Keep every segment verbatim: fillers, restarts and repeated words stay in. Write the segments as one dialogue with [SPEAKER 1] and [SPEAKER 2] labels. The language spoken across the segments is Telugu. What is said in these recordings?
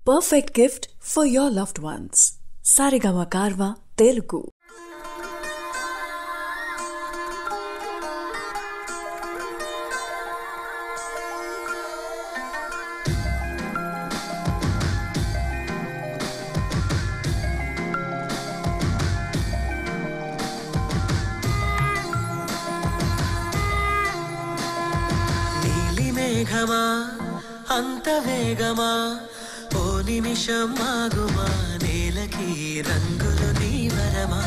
[SPEAKER 1] perfect gift for your loved ones. Saregama Karva Telugu.
[SPEAKER 2] మేఘమా అంత వేగమా ఓ నిమిషం ఆగుమా నేలకి రంగులు నీవరమా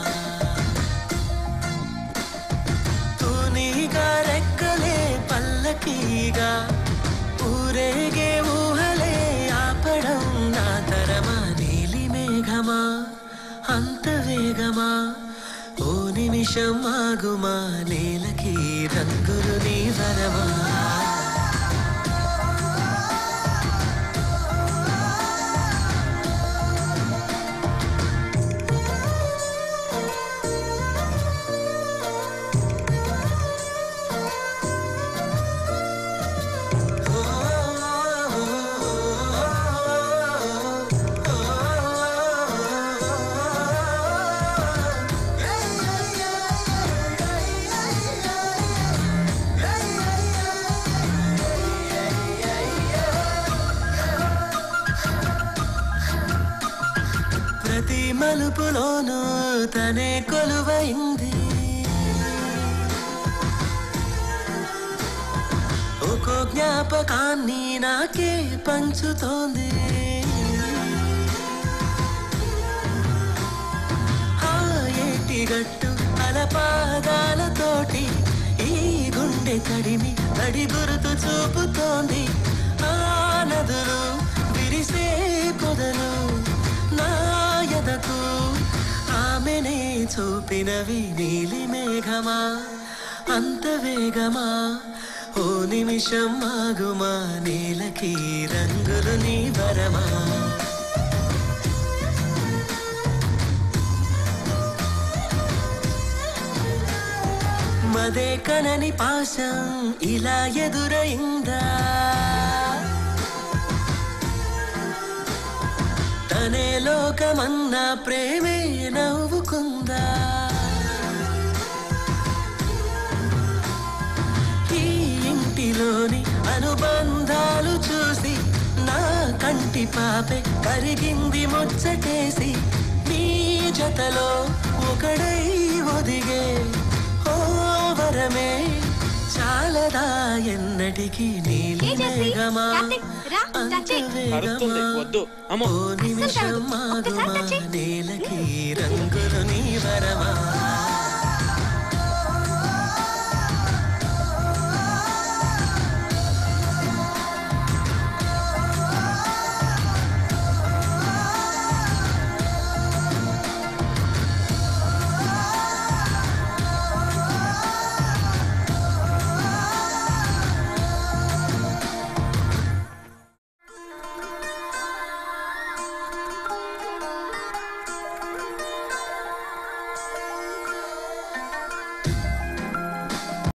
[SPEAKER 2] తూనీగా రెక్కలే పల్లకీగా ఊరేగే ఊహలే ఆపడం నా తరమా నీలి మేఘమా అంత వేగమా ఓ నిమిషం ఆగుమా నేలకి రంగులు నీవరమా ప్రతి మలుపులోనూ తనే కొలువైంది ఒక్కో జ్ఞాపకాన్ని నాకే పంచుతోంది ఆ ఏటి గట్టు అలపాదాలతోటి ఈ గుండె తడిమి తడి గురుతు చూపుతోంది ఆ నదులు విరిసే పొదలు నాయదకు ఆమెనే చూపినవి నీలి మేఘమా అంత వేగమా ఓ నిమిషం ఆగుమా నేలకి రంగులు నీవరమా మదే కనని పాశం ఇలా ఎదురైందా తనే లోకమన్నా ప్రేమే నవ్వుకుందా ఈ ఇంటిలోని అనుబంధాలు చూసి నా కంటి పాపే కరిగింది ముచ్చటేసి నీ జతలో ఒకడై ఒదిగే ఓ వరమే చాలదా ఎన్నటికి నీలి మేఘమా అంత వేగమా ఓ నిమిషం ఆగుమా నేలకి రంగులు నీవరమా